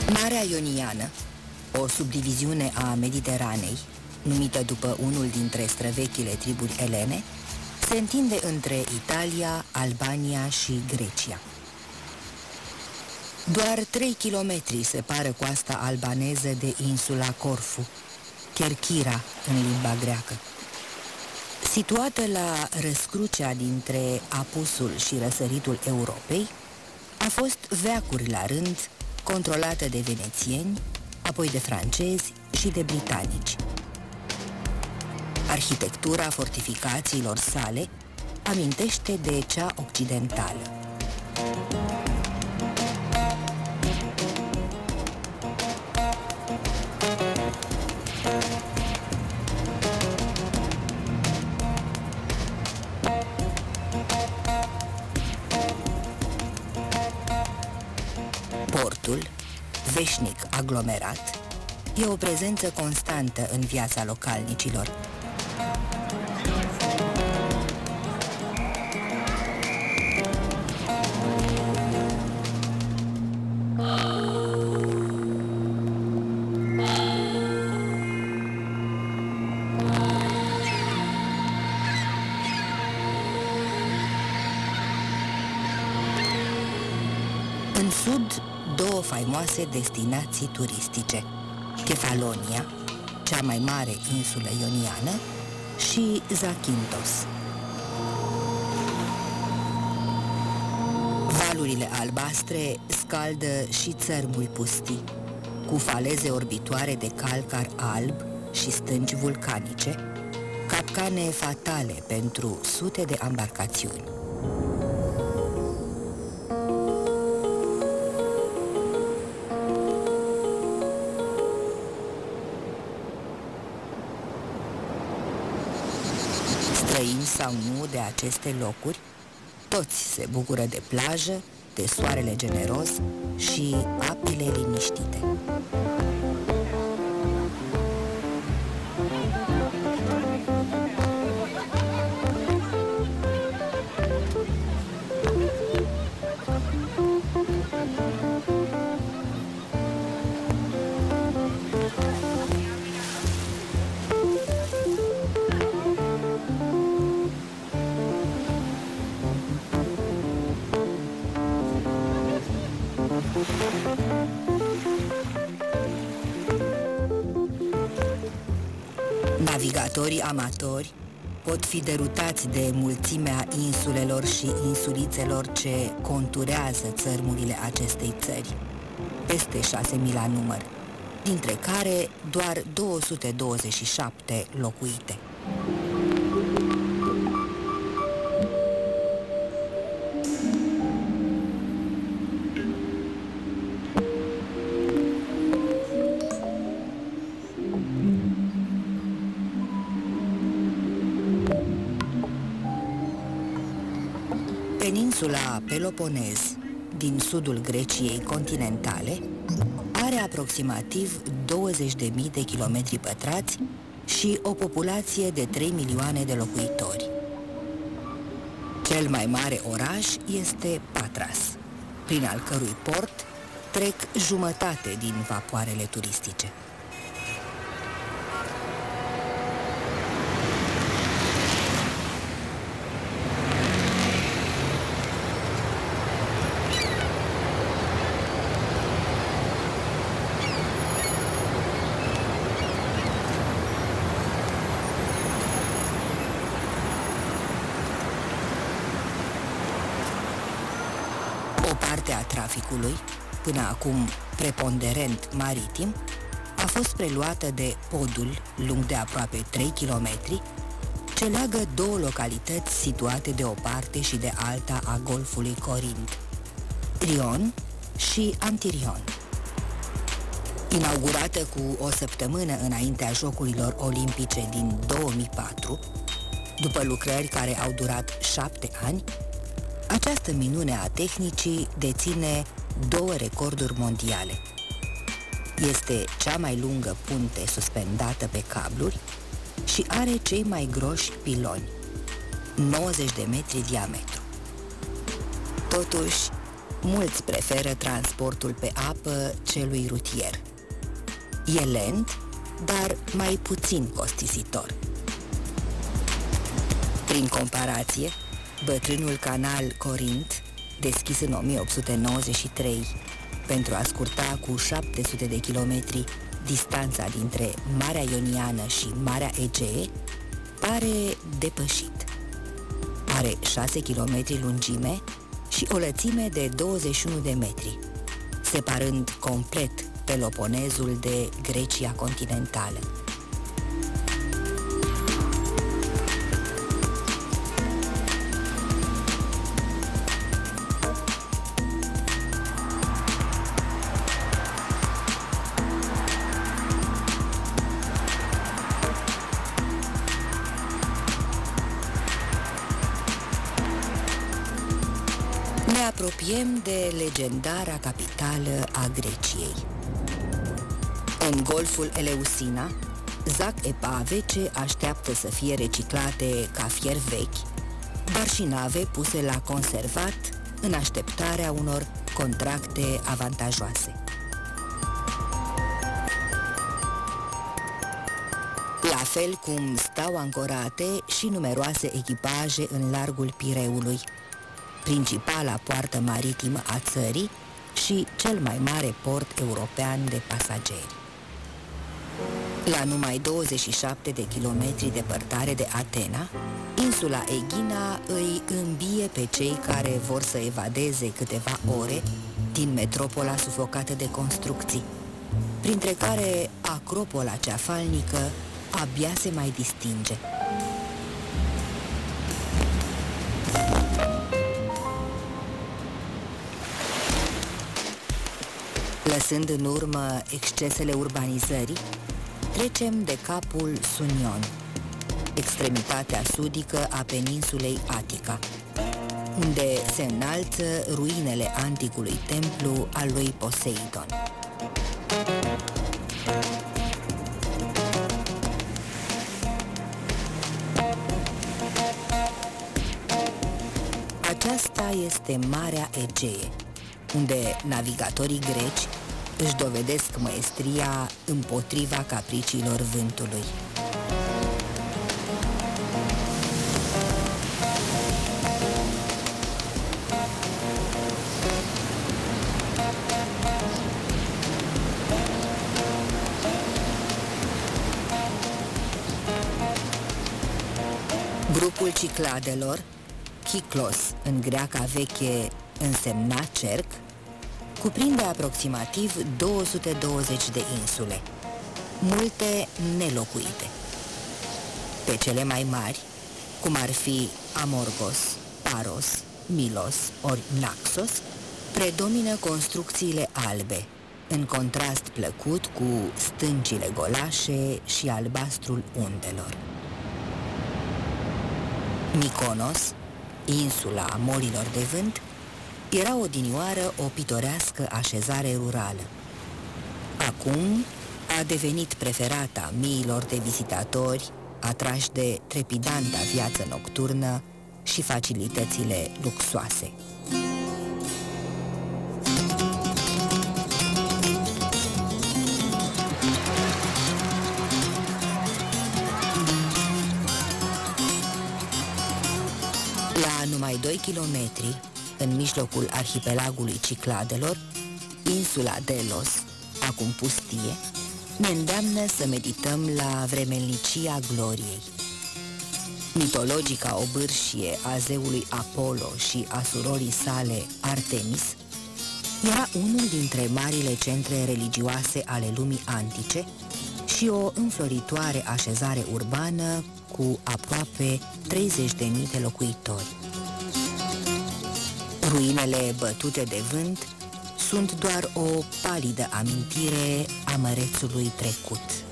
Marea Ioniană, o subdiviziune a Mediteranei, numită după unul dintre străvechile triburi elene, se întinde între Italia, Albania și Grecia. Doar 3 kilometri separă coasta albaneză de insula Corfu, Kerchira în limba greacă. Situată la răscrucea dintre apusul și răsăritul Europei, a fost veacuri la rând controlată de venețieni, apoi de francezi și de britanici. Arhitectura fortificațiilor sale amintește de cea occidentală. Portul, veșnic aglomerat, e o prezență constantă în viața localnicilor. În sud, două faimoase destinații turistice, Kefalonia, cea mai mare insulă ioniană, și Zakynthos. Valurile albastre scaldă și țărmuri pustii, cu faleze orbitoare de calcar alb și stânci vulcanice, capcane fatale pentru sute de ambarcațiuni. Străini sau nu de aceste locuri, toți se bucură de plajă, de soarele generos și apele liniștite. Navigatorii amatori pot fi derutați de mulțimea insulelor și insulițelor ce conturează țărmurile acestei țări, peste 6.000 la număr, dintre care doar 227 locuite. Peninsula Peloponez, din sudul Greciei continentale, are aproximativ 20.000 de kilometri pătrați și o populație de 3 milioane de locuitori. Cel mai mare oraș este Patras, prin al cărui port trec jumătate din vapoarele turistice. O parte a traficului, până acum preponderent maritim, a fost preluată de podul lung de aproape 3 km, ce leagă două localități situate de o parte și de alta a golfului Corint, Rion și Antirion. Inaugurată cu o săptămână înaintea Jocurilor Olimpice din 2004, după lucrări care au durat 7 ani, această minune a tehnicii deține 2 recorduri mondiale. Este cea mai lungă punte suspendată pe cabluri și are cei mai groși piloni, 90 de metri diametru. Totuși, Mulți preferă transportul pe apă celui rutier. E lent, dar mai puțin costisitor. Prin comparație, bătrânul canal Corint, deschis în 1893 pentru a scurta cu 700 de kilometri distanța dintre Marea Ioniană și Marea Egee, pare depășit. Are 6 km lungime și o lățime de 21 de metri, separând complet Peloponezul de Grecia continentală. Ne apropiem de legendara capitală a Greciei. În golful Eleusina, zac epave ce așteaptă să fie reciclate ca fier vechi, dar și nave puse la conservat în așteptarea unor contracte avantajoase. La fel cum stau ancorate și numeroase echipaje în largul Pireului, principala poartă maritimă a țării și cel mai mare port european de pasageri. La numai 27 de kilometri departare de Atena, insula Aegina îi îmbie pe cei care vor să evadeze câteva ore din metropola sufocată de construcții, printre care acropola cea falnică abia se mai distinge. Lăsând în urmă excesele urbanizării, trecem de capul Sunion, extremitatea sudică a peninsulei Atica, unde se înalță ruinele anticului templu al lui Poseidon. Aceasta este Marea Egee, unde navigatorii greci își dovedesc măestria împotriva capriciilor vântului. Grupul Cicladelor, Chiclos în greaca veche însemna cerc, cuprinde aproximativ 220 de insule, multe nelocuite. Pe cele mai mari, cum ar fi Amorgos, Paros, Milos ori Naxos, predomină construcțiile albe, în contrast plăcut cu stâncile golașe și albastrul undelor. Mykonos, insula morilor de vânt, era odinioară o pitorească așezare rurală. Acum a devenit preferata miilor de vizitatori atrași de trepidanta viață nocturnă și facilitățile luxoase. La numai 2 kilometri, în mijlocul arhipelagului Cicladelor, insula Delos, acum pustie, ne îndeamnă să medităm la vremelnicia gloriei. Mitologica obârșie a zeului Apollo și a surorii sale Artemis era unul dintre marile centre religioase ale lumii antice și o înfloritoare așezare urbană cu aproape 30.000 de locuitori. Ruinele bătute de vânt sunt doar o palidă amintire a mărețului trecut.